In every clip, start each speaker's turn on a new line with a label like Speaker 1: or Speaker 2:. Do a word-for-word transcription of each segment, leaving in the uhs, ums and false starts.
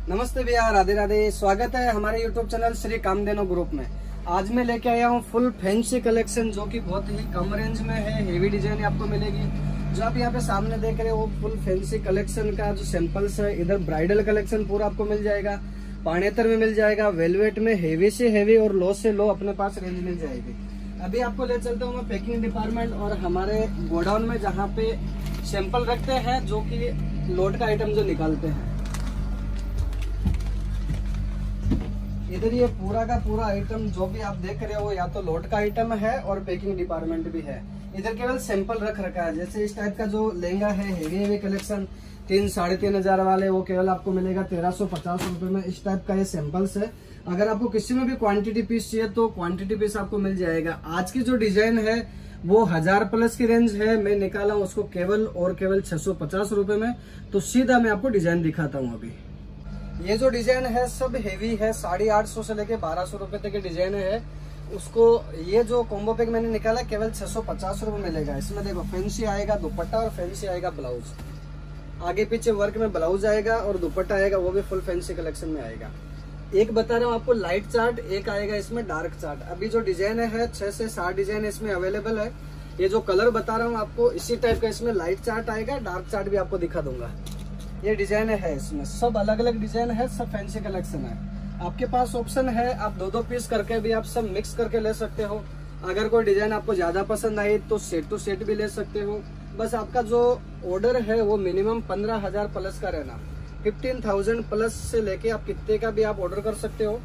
Speaker 1: नमस्ते भैया, राधे राधे। स्वागत है हमारे YouTube channel Shri Kamdhenu group में। आज मैं लेके आया हूँ फुल फैंसी कलेक्शन जो कि बहुत ही कम रेंज में है। हेवी डिजाइन आपको मिलेगी। जो आप यहाँ पे सामने देख रहे हो वो फुल फैंसी कलेक्शन का जो सैंपल्स है। इधर ब्राइडल कलेक्शन पूरा आपको मिल जाएगा, पानेतर में मिल जाएगा, वेलवेट में हेवी से हेवी और लो से लो अपने पास रेंज मिल जाएगी। अभी आपको ले चलता हूँ मैं पैकिंग डिपार्टमेंट और हमारे गोडाउन में, जहाँ पे सैंपल रखते हैं जो कि लोड का आइटम जो निकालते हैं। इधर ये पूरा का पूरा आइटम जो भी आप देख रहे हो या तो लोड का आइटम है और पैकिंग डिपार्टमेंट भी है। इधर केवल सैंपल रख रखा है। जैसे इस टाइप का जो लहंगा है हेवी हेवी कलेक्शन तीन साढ़े तीन हजार वाले, वो केवल आपको मिलेगा तेरह सौ पचास रुपए में। इस टाइप का ये सैंपल्स है। अगर आपको किसी में भी क्वांटिटी पीस चाहिए तो क्वांटिटी पीस आपको मिल जाएगा। आज की जो डिजाइन है वो हजार प्लस की रेंज है। मैं निकाला हूँ उसको केवल और केवल छह सौ पचास रुपए में। तो सीधा मैं आपको डिजाइन दिखाता हूँ। अभी ये जो डिजाइन है सब हेवी है। साढ़े आठ सौ से लेके बारह सौ रुपए तक की डिजाइन है। उसको ये जो कॉम्बो पैक मैंने निकाला केवल छह सौ पचास रुपए मिलेगा। इसमें देखो फैंसी आएगा दुपट्टा और फैंसी आएगा ब्लाउज। आगे पीछे वर्क में ब्लाउज आएगा और दुपट्टा आएगा, वो भी फुल फैंसी कलेक्शन में आएगा। एक बता रहा हूँ आपको लाइट चार्ट, एक आएगा इसमें डार्क चार्ट। अभी जो डिजाइन है छह से सात डिजाइन इसमें अवेलेबल है। ये जो कलर बता रहा हूँ आपको इसी टाइप का इसमें लाइट चार्ट आएगा, डार्क चार्ट भी आपको दिखा दूंगा। ये डिजाइन है, इसमें सब अलग अलग डिजाइन है, सब फैंसी कलेक्शन है। आपके पास ऑप्शन है, आप दो दो पीस करके भी आप सब मिक्स करके ले सकते हो। अगर कोई डिजाइन आपको ज्यादा पसंद आई तो सेट टू सेट भी ले सकते हो। बस आपका जो ऑर्डर है वो मिनिमम पंद्रह हजार प्लस का रहना। फिफ्टीन थाउजेंड प्लस से लेके आप कितने का भी आप ऑर्डर कर सकते हो।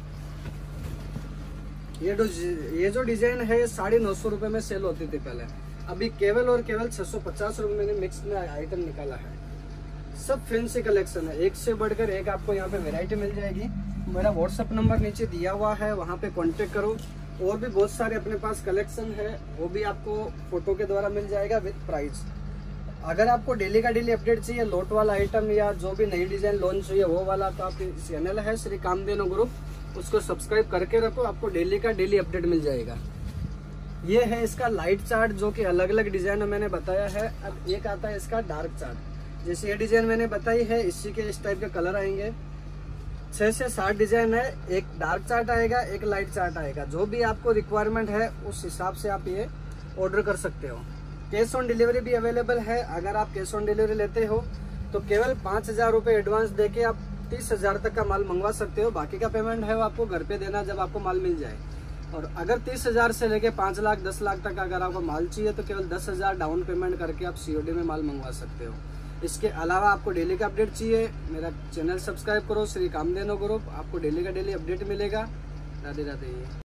Speaker 1: ये जो ये जो डिजाइन है साढ़े नौ सौ रुपए में सेल होती थी पहले। अभी केवल और केवल छह सौ पचास रुपए मैंने मिक्स में आइटम निकाला है। सब फैंसी कलेक्शन है, एक से बढ़कर एक आपको यहाँ पे वैरायटी मिल जाएगी। मेरा व्हाट्सएप नंबर नीचे दिया हुआ है, वहाँ पे कांटेक्ट करो। और भी बहुत सारे अपने पास कलेक्शन है, वो भी आपको फोटो के द्वारा मिल जाएगा विद प्राइस। अगर आपको डेली का डेली अपडेट चाहिए, लोट वाला आइटम या जो भी नई डिजाइन लॉन्च हुई है वो वाला, तो आपकी चैनल है श्री कामधेनु ग्रुप, उसको सब्सक्राइब करके रखो, आपको डेली का डेली अपडेट मिल जाएगा। ये है इसका लाइट चार्ट जो कि अलग अलग डिजाइन में मैंने बताया है। अब एक आता है इसका डार्क चार्ट। जैसे ये डिजाइन मैंने बताई है, इसी के इस टाइप के कलर आएंगे। छह से सात डिजाइन है, एक डार्क चार्ट आएगा, एक लाइट चार्ट आएगा। जो भी आपको रिक्वायरमेंट है उस हिसाब से आप ये ऑर्डर कर सकते हो। कैश ऑन डिलीवरी भी अवेलेबल है। अगर आप कैश ऑन डिलीवरी लेते हो तो केवल पाँच हजार रुपये एडवांस देके आप तीस हजार तक का माल मंगवा सकते हो। बाकी का पेमेंट है वो आपको घर पे देना जब आपको माल मिल जाए। और अगर तीस हजार से लेके पाँच लाख दस लाख तक अगर आपको माल चाहिए तो केवल दस हजार डाउन पेमेंट करके आप सीओडी में माल मंगवा सकते हो। इसके अलावा आपको डेली का अपडेट चाहिए, मेरा चैनल सब्सक्राइब करो श्री कामधेनु ग्रुप, आपको डेली का डेली अपडेट मिलेगा। राधे राधे।